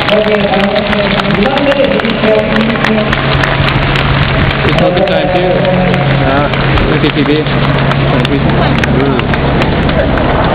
It's all the time too. Yeah, look at TV.